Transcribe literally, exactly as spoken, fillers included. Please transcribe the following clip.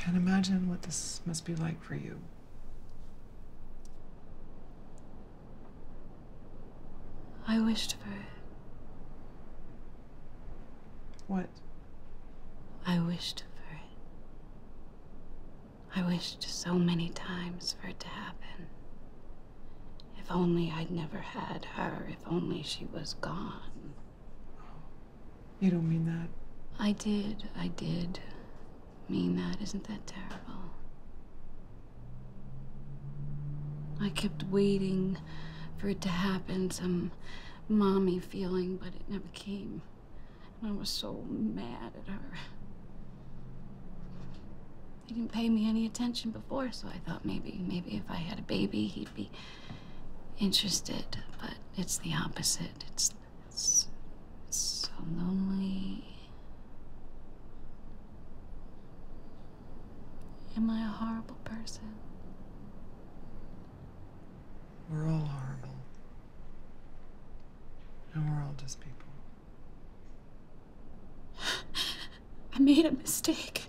can't imagine what this must be like for you. I wished for it. What? I wished for it. I wished so many times for it to happen. If only I'd never had her, if only she was gone. You don't mean that. I did, I did mean that. Isn't that terrible? I kept waiting for it to happen, some mommy feeling, but it never came. And I was so mad at her. He didn't pay me any attention before, so I thought maybe, maybe if I had a baby, he'd be interested. But it's the opposite. It's, it's, it's so lonely. Am I a horrible person? We're all horrible. And we're all just people. I made a mistake.